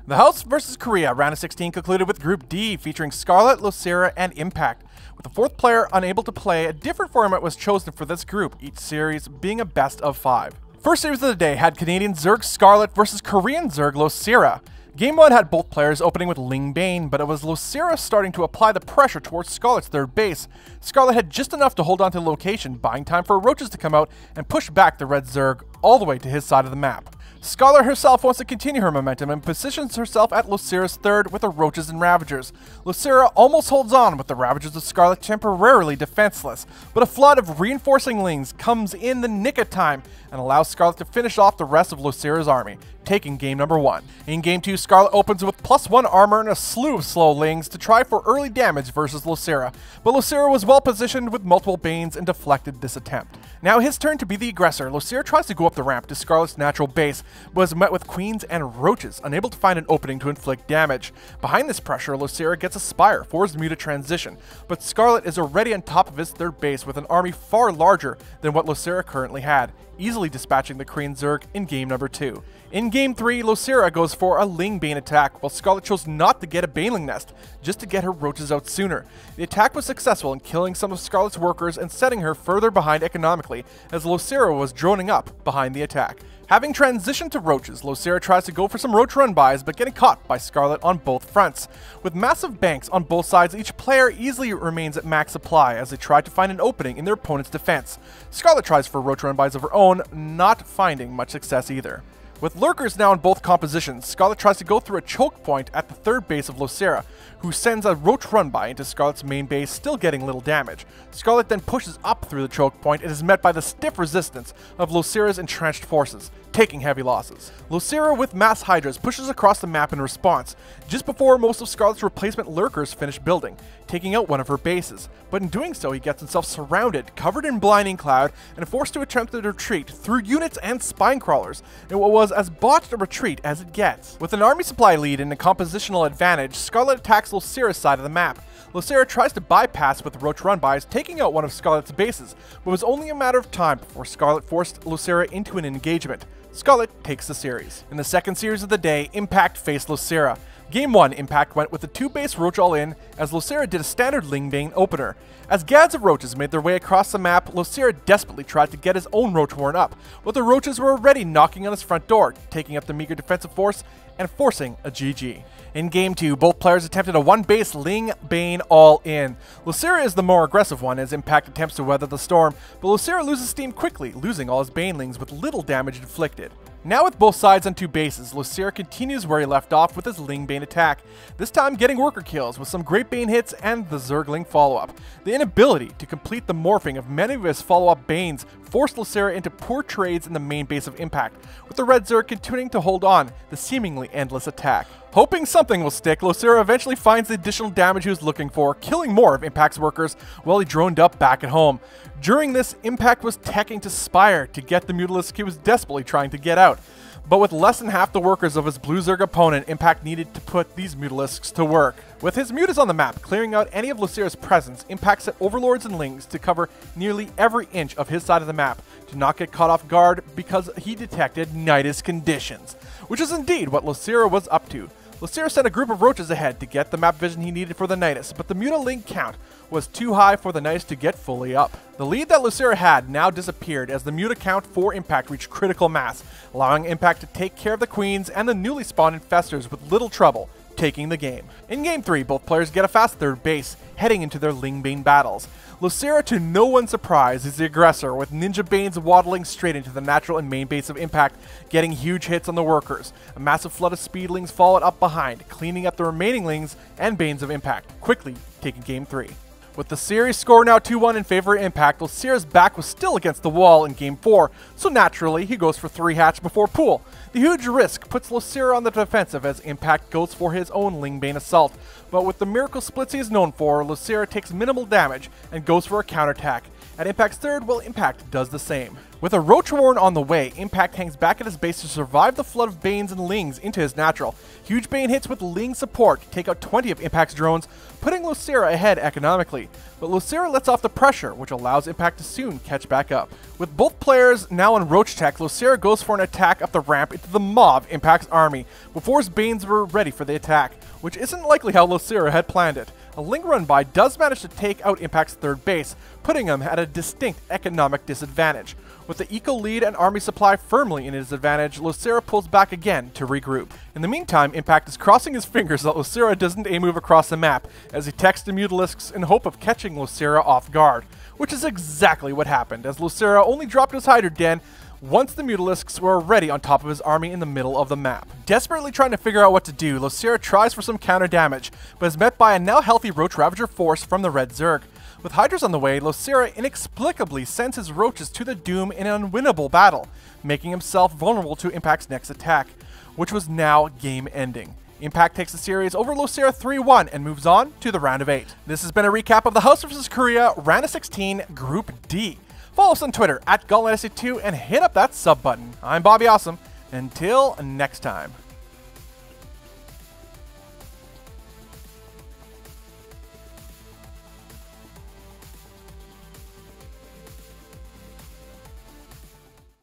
The House vs. Korea round of 16 concluded with Group D featuring Scarlett, Losira, and Impact. With the fourth player unable to play, a different format was chosen for this group, each series being a best of 5. First series of the day had Canadian Zerg Scarlett versus Korean Zerg Losira. Game 1 had both players opening with Ling Bane, but it was Losira starting to apply the pressure towards Scarlett's third base. Scarlett had just enough to hold on to the location, buying time for Roaches to come out and push back the red Zerg all the way to his side of the map. Scarlett herself wants to continue her momentum and positions herself at Losira's third with the Roaches and Ravagers. Losira almost holds on with the Ravagers of Scarlett temporarily defenseless, but a flood of reinforcing Lings comes in the nick of time and allows Scarlett to finish off the rest of Losira's army, taking game number 1. In game 2, Scarlett opens with +1 armor and a slew of slow Lings to try for early damage versus Losira, but Losira was well positioned with multiple Banes and deflected this attempt. Now his turn to be the aggressor. Losira tries to go up the ramp to Scarlett's natural base, but was met with Queens and Roaches, unable to find an opening to inflict damage. Behind this pressure, Losira gets a Spire for his Mu to transition, but Scarlett is already on top of his third base with an army far larger than what Losira currently had, easily dispatching the Korean Zerg in game number 2. In game 3, Losira goes for a Ling Bane attack, while Scarlett chose not to get a Baneling Nest, just to get her Roaches out sooner. The attack was successful in killing some of Scarlett's workers and setting her further behind economically, as Losira was droning up behind the attack. Having transitioned to Roaches, Losira tries to go for some Roach run-bys, but getting caught by Scarlett on both fronts. With massive banks on both sides, each player easily remains at max supply as they try to find an opening in their opponent's defense. Scarlett tries for Roach run-bys of her own, not finding much success either. With Lurkers now in both compositions, Scarlett tries to go through a choke point at the third base of Losira, who sends a Roach run-by into Scarlett's main base, still getting little damage. Scarlett then pushes up through the choke point and is met by the stiff resistance of Losira's entrenched forces, taking heavy losses. Losira with mass Hydras pushes across the map in response, just before most of Scarlett's replacement Lurkers finish building, taking out one of her bases. But in doing so, he gets himself surrounded, covered in blinding cloud, and forced to attempt a retreat through units and spine crawlers, in what was as botched a retreat as it gets. With an army supply lead and a compositional advantage, Scarlett attacks Losira's side of the map. Losira tries to bypass with Roach run-bys, taking out one of Scarlett's bases, but it was only a matter of time before Scarlett forced Losira into an engagement. Scarlett takes the series. In the second series of the day, Impact faced Losira. Game 1, Impact went with a 2-base Roach all-in, as Losira did a standard Ling Bane opener. As gads of Roaches made their way across the map, Losira desperately tried to get his own Roach Warren up, but the Roaches were already knocking on his front door, taking up the meager defensive force and forcing a GG. In Game 2, both players attempted a 1-base Ling Bane all-in. Losira is the more aggressive one as Impact attempts to weather the storm, but Losira loses steam quickly, losing all his Banelings with little damage inflicted. Now with both sides on 2 bases, Losira continues where he left off with his Ling Bane attack, this time getting worker kills with some great Bane hits and the Zergling follow-up. The inability to complete the morphing of many of his follow-up Banes forced Losira into poor trades in the main base of Impact, with the red Zerg continuing to hold on the seemingly endless attack. Hoping something will stick, Losira eventually finds the additional damage he was looking for, killing more of Impact's workers while he droned up back at home. During this, Impact was teching to Spire to get the Mutalisk he was desperately trying to get out. But with less than half the workers of his Blue Zerg opponent, Impact needed to put these Mutalisks to work. With his Mutas on the map, clearing out any of Losira's presence, Impact set Overlords and Lings to cover nearly every inch of his side of the map to not get caught off guard because he detected Nidus conditions, which is indeed what Losira was up to. Losira sent a group of Roaches ahead to get the map vision he needed for the Nidus, but the Muta-Ling count was too high for the Nidus to get fully up. The lead that Losira had now disappeared as the Muta count for Impact reached critical mass, allowing Impact to take care of the Queens and the newly spawned Infestors with little trouble, taking the game. In Game 3, both players get a fast third base, heading into their Ling Bane battles. Losira, to no one's surprise, is the aggressor, with Ninja Banes waddling straight into the natural and main base of Impact, getting huge hits on the workers. A massive flood of Speedlings followed up behind, cleaning up the remaining Lings and Banes of Impact, quickly taking Game 3. With the series score now 2-1 in favor of Impact, Losira's back was still against the wall in Game 4, so naturally he goes for 3 hatch before pool. The huge risk puts Losira on the defensive as Impact goes for his own Ling Bane assault, but with the miracle splits he is known for, Losira takes minimal damage and goes for a counterattack. At Impact's third, well, Impact does the same. With a Roach Warren on the way, Impact hangs back at his base to survive the flood of Banes and Lings into his natural. Huge Bane hits with Ling support take out 20 of Impact's drones, putting Losira ahead economically. But Losira lets off the pressure, which allows Impact to soon catch back up. With both players now in Roach tech, Losira goes for an attack up the ramp into the maw of Impact's army, before his Banes were ready for the attack, which isn't likely how Losira had planned it. A Ling run by does manage to take out Impact's third base, putting him at a distinct economic disadvantage. With the eco lead and army supply firmly in his advantage, Losira pulls back again to regroup. In the meantime, Impact is crossing his fingers that Losira doesn't A-move across the map, as he texts the Mutalisks in hope of catching Losira off guard, which is exactly what happened, as Losira only dropped his Hydra Den once the Mutalisks were already on top of his army in the middle of the map. Desperately trying to figure out what to do, Losira tries for some counter damage, but is met by a now healthy Roach Ravager force from the Red Zerg. With Hydras on the way, Losira inexplicably sends his Roaches to the doom in an unwinnable battle, making himself vulnerable to Impact's next attack, which was now game-ending. Impact takes the series over Losira 3-1 and moves on to the round of 8. This has been a recap of the House vs. Korea Round of 16 Group D. Follow us on Twitter at GauntletSC2 and hit up that sub button. I'm BobbyAwesome. Until next time.